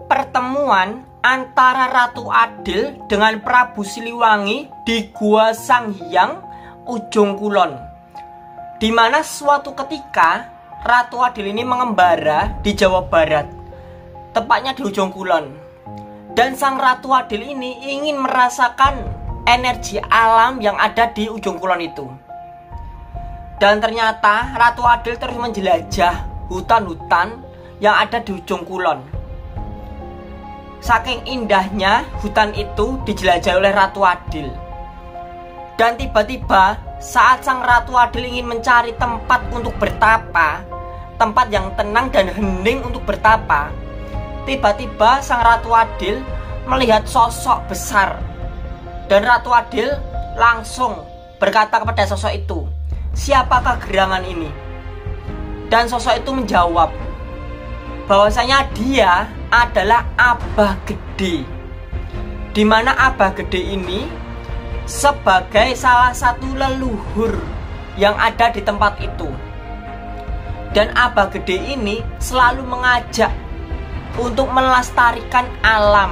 pertemuan antara Ratu Adil dengan Prabu Siliwangi di Gua Sanghyang Ujung Kulon, di mana suatu ketika Ratu Adil ini mengembara di Jawa Barat, tepatnya di Ujung Kulon. Dan sang Ratu Adil ini ingin merasakan energi alam yang ada di Ujung Kulon itu. Dan ternyata Ratu Adil terus menjelajah hutan-hutan yang ada di Ujung Kulon. Saking indahnya hutan itu dijelajahi oleh Ratu Adil. Dan tiba-tiba saat sang Ratu Adil ingin mencari tempat untuk bertapa, tempat yang tenang dan hening untuk bertapa, tiba-tiba sang Ratu Adil melihat sosok besar. Dan Ratu Adil langsung berkata kepada sosok itu, "Siapakah gerangan ini?" Dan sosok itu menjawab bahwasanya dia adalah Abah Gede, di mana Abah Gede ini sebagai salah satu leluhur yang ada di tempat itu. Dan Abah Gede ini selalu mengajak untuk melestarikan alam.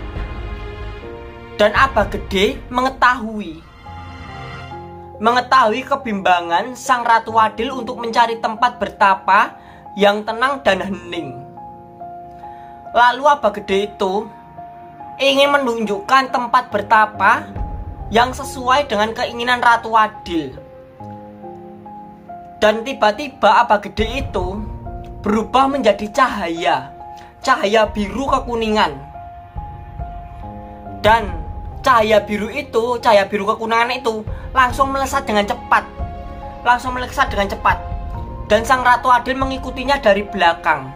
Dan Abah Gede mengetahui kebimbangan sang Ratu Adil untuk mencari tempat bertapa yang tenang dan hening. Lalu Abah Gede itu ingin menunjukkan tempat bertapa yang sesuai dengan keinginan Ratu Adil. Dan tiba-tiba Abah Gede itu berubah menjadi cahaya biru kekuningan. Dan cahaya biru kekuningan itu langsung melesat dengan cepat. Dan sang Ratu Adil mengikutinya dari belakang.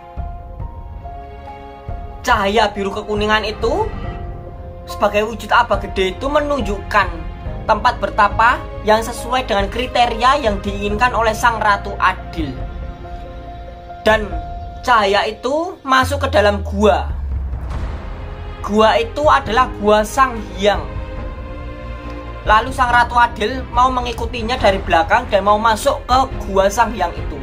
Cahaya biru kekuningan itu sebagai wujud Abah Gede itu menunjukkan tempat bertapa yang sesuai dengan kriteria yang diinginkan oleh sang Ratu Adil. Dan cahaya itu masuk ke dalam gua. Gua itu adalah Gua Sanghyang. Lalu sang Ratu Adil mau mengikutinya dari belakang dan mau masuk ke Gua Sanghyang itu.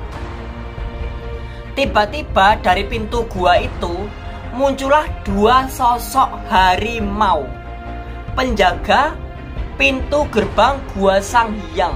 Tiba-tiba dari pintu gua itu muncullah dua sosok harimau penjaga pintu gerbang Gua Sanghyang,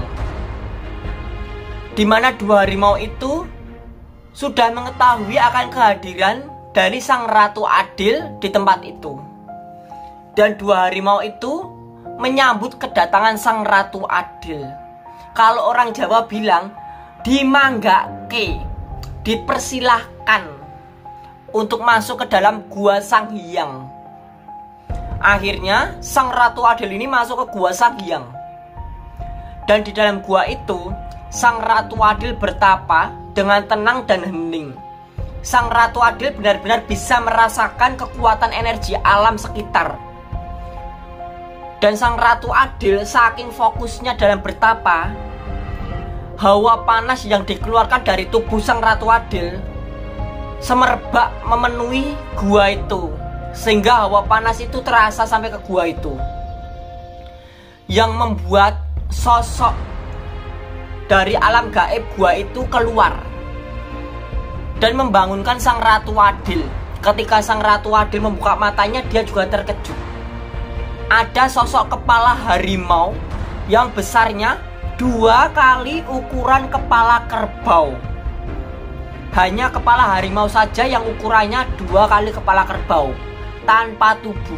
di mana dua harimau itu sudah mengetahui akan kehadiran dari sang Ratu Adil di tempat itu. Dan dua harimau itu menyambut kedatangan sang Ratu Adil. Kalau orang Jawa bilang dimanggake, dipersilahkan untuk masuk ke dalam Gua Sanghyang. Akhirnya sang Ratu Adil ini masuk ke Gua Sanghyang. Dan di dalam gua itu sang Ratu Adil bertapa dengan tenang dan hening. Sang Ratu Adil benar-benar bisa merasakan kekuatan energi alam sekitar. Dan sang Ratu Adil saking fokusnya dalam bertapa, hawa panas yang dikeluarkan dari tubuh sang Ratu Adil semerbak memenuhi gua itu, sehingga hawa panas itu terasa sampai ke gua itu, yang membuat sosok dari alam gaib gua itu keluar dan membangunkan sang Ratu Adil. Ketika sang Ratu Adil membuka matanya, dia juga terkejut. Ada sosok kepala harimau yang besarnya 2 kali ukuran kepala kerbau. Hanya kepala harimau saja yang ukurannya 2 kali kepala kerbau, tanpa tubuh.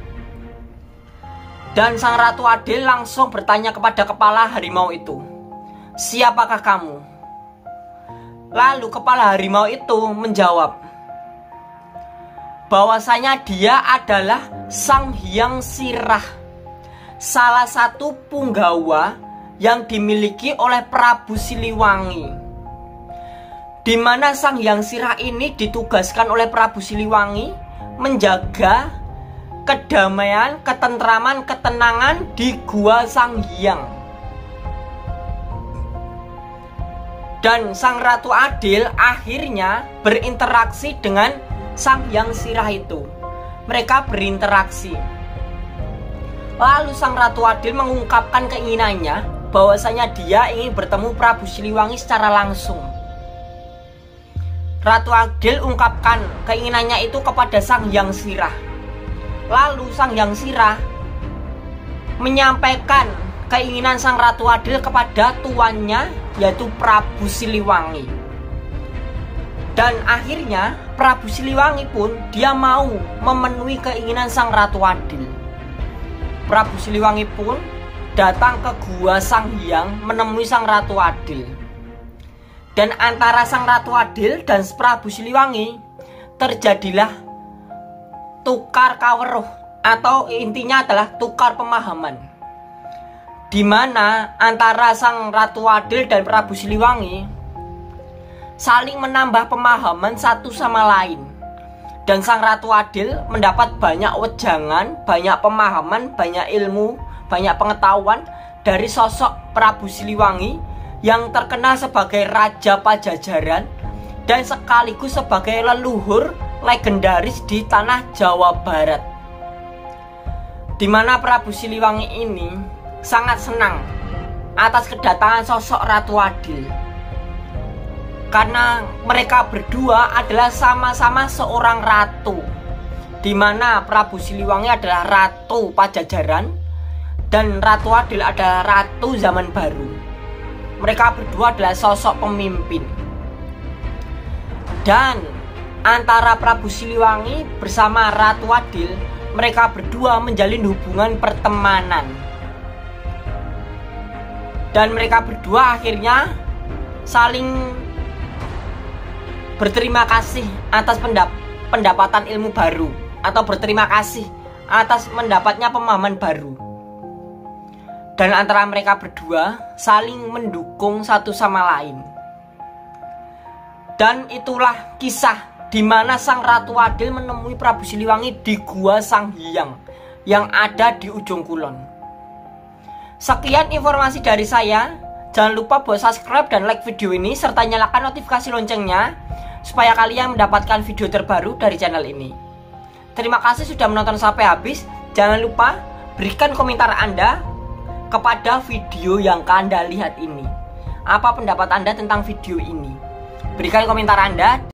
Dan sang Ratu Adil langsung bertanya kepada kepala harimau itu, "Siapakah kamu?" Lalu kepala harimau itu menjawab bahwasanya dia adalah Sang Hyang Sirah, salah satu punggawa yang dimiliki oleh Prabu Siliwangi, di mana Sang Hyang Sirah ini ditugaskan oleh Prabu Siliwangi menjaga kedamaian, ketentraman, ketenangan di Gua Sanghyang. Dan sang Ratu Adil akhirnya berinteraksi dengan Sang Hyang Sirah itu. Mereka berinteraksi. Lalu sang Ratu Adil mengungkapkan keinginannya bahwasanya dia ingin bertemu Prabu Siliwangi secara langsung. Ratu Adil ungkapkan keinginannya itu kepada Sang Hyang Sirah. Lalu Sang Hyang Sirah menyampaikan keinginan Sang Ratu Adil kepada tuannya, yaitu Prabu Siliwangi. Dan akhirnya Prabu Siliwangi pun dia mau memenuhi keinginan Sang Ratu Adil. Prabu Siliwangi pun datang ke gua Sang Hyang menemui Sang Ratu Adil. Dan antara Sang Ratu Adil dan Prabu Siliwangi terjadilah tukar kaweruh, atau intinya adalah tukar pemahaman, di mana antara Sang Ratu Adil dan Prabu Siliwangi saling menambah pemahaman satu sama lain. Dan Sang Ratu Adil mendapat banyak wejangan, banyak pemahaman, banyak ilmu, banyak pengetahuan dari sosok Prabu Siliwangi yang terkenal sebagai Raja Pajajaran dan sekaligus sebagai leluhur legendaris di tanah Jawa Barat. Di mana Prabu Siliwangi ini sangat senang atas kedatangan sosok Ratu Adil, karena mereka berdua adalah sama-sama seorang ratu, di mana Prabu Siliwangi adalah Ratu Pajajaran dan Ratu Adil adalah Ratu Zaman Baru. Mereka berdua adalah sosok pemimpin. Dan antara Prabu Siliwangi bersama Ratu Adil, mereka berdua menjalin hubungan pertemanan. Dan mereka berdua akhirnya saling berterima kasih atas pendapatan ilmu baru, atau berterima kasih atas mendapatnya pemahaman baru. Dan antara mereka berdua saling mendukung satu sama lain. Dan itulah kisah di mana Sang Ratu Adil menemui Prabu Siliwangi di gua Sang Hyang yang ada di ujung kulon. Sekian informasi dari saya. Jangan lupa buat subscribe dan like video ini, serta nyalakan notifikasi loncengnya supaya kalian mendapatkan video terbaru dari channel ini. Terima kasih sudah menonton sampai habis. Jangan lupa berikan komentar Anda kepada video yang Anda lihat ini. Apa pendapat Anda tentang video ini? Berikan komentar Anda.